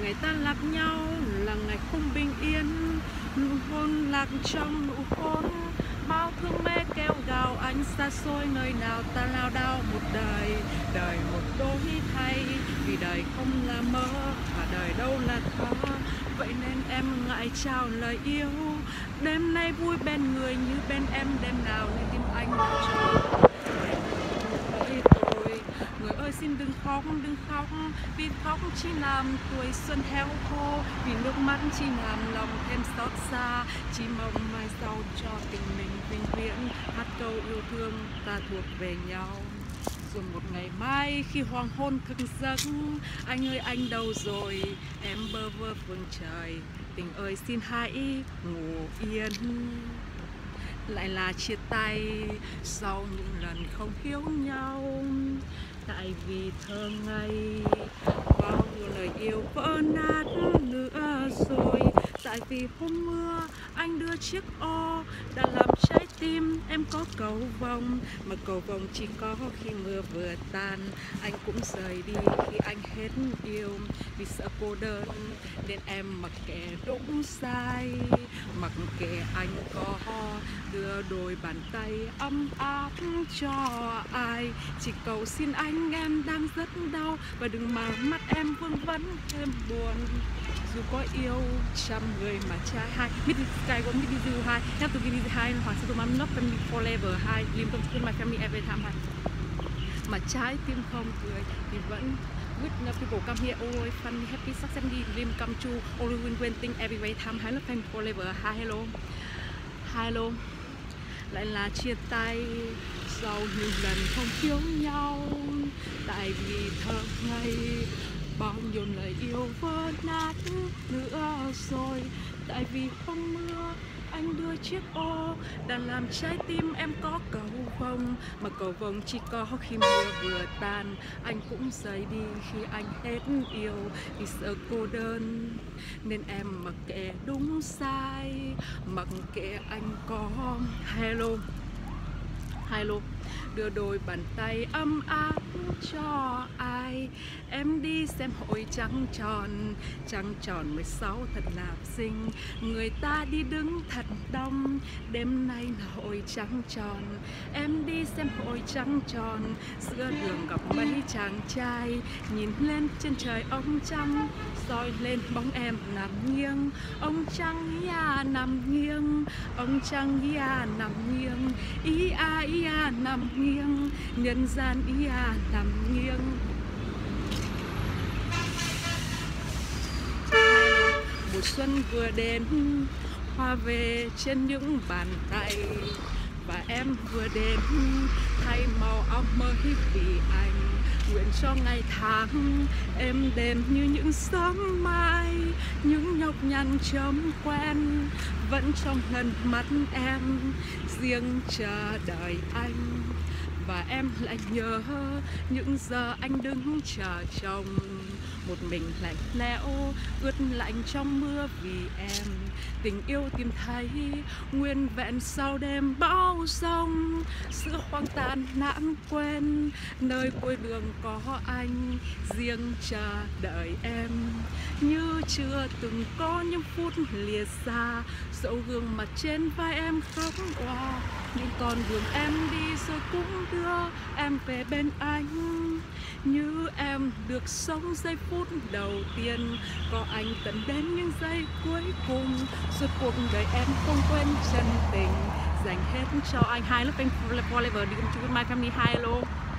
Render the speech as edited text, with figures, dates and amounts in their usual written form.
ngày ta lạc nhau là ngày không bình yên, nụ hôn lạc trong nụ hôn, bao thương mê kêu gào anh xa xôi nơi nào ta lao đao một đời, đời một đổi thay, vì đời không là mơ và đời đâu là thơ. Vậy nên em ngại trao lời yêu, đêm nay vui bên người như bên em đêm nào nên tim anh tròn. Người ơi xin đừng khóc, vì khóc chỉ làm tuổi xuân héo khô, vì nước mắt chỉ làm lòng thêm xót xa, chỉ mong mai sau cho tình mình vĩnh viễn, hát câu yêu thương ta thuộc về nhau. Rồi một ngày mai khi hoàng hôn thức giấc, anh ơi anh đâu rồi, em bơ vơ phương trời, tình ơi xin hãy ngủ yên. Lại là chia tay sau những lần không hiểu nhau, tại vì thơ ngây bao nhiêu lời yêu vỡ nát nữa rồi, tại vì hôm mưa anh đưa chiếc ô đã làm trái tim em có cầu vồng, mà cầu vồng chỉ có khi mưa vừa tan. Anh cũng rời đi khi anh hết yêu, vì sợ cô đơn nên em mặc kệ đúng sai, mặc kệ anh có đưa đôi bàn tay ấm áp cho ai. Chỉ cầu xin anh em đang rất đau và đừng mà mắt em vương vấn thêm buồn. Dù có yêu trăm người mà trái hai, biết đi sky cũng biết đi du hai, have to give hai, hoặc sự I'm not family forever hai, live to my family every time hai. Mà trái tim không cười thì vẫn with people come here always funny happy success dream come true always win thing every time hai, love family forever hai. Hello lại là chia tay sau nhiều lần không hiểu nhau, tại vì thơ ngây bao nhiêu lời yêu vỡ nát nữa rồi, tại vì không mưa anh đưa chiếc ô đã làm trái tim em có cầu vồng, mà cầu vồng chỉ có khi mưa vừa tan. Anh cũng rời đi khi anh hết yêu, vì sợ cô đơn nên em mặc kệ đúng sai, mặc kệ anh có hello đưa đôi bàn tay ấm áp cho ai. Em đi xem hội trăng tròn 16 thật là xinh, người ta đi đứng thật đông, đêm nay là hội trăng tròn. Em đi xem hội trăng tròn, giữa đường gặp mấy chàng trai, nhìn lên trên trời ông trăng soi lên bóng em nằm nghiêng, ông trăng ia nằm nghiêng, ông trăng ia nằm nghiêng, ia nằm nghiêng, nhân gian ia nằm nghiêng. Mùa xuân vừa đến, hoa về trên những bàn tay, và em vừa đến thay màu áo mới vì anh. Nguyện cho ngày tháng êm đềm như những sớm mai, những nhọc nhằn chớm quen vẫn trong lần mắt em, riêng chờ đợi anh. Và em lại nhớ những giờ anh đứng chờ chồng, một mình lạnh lẽo ướt lạnh trong mưa vì em. Tình yêu tìm thấy nguyên vẹn sau đêm bão giông, giữa hoang tàn lãng quên, nơi cuối đường có anh riêng chờ đợi em. Như chưa từng có những phút lìa xa, dẫu gương mặt trên vai em khóc òa, những con đường em đi rồi cũng đưa em về bên anh. Như em được sống giây phút đầu tiên, có anh tận đến những giây cuối cùng, suốt cuộc đời em không quên chân tình dành hết cho anh. Hai lớp anh forever đi cùng chung với my family. Hai hello.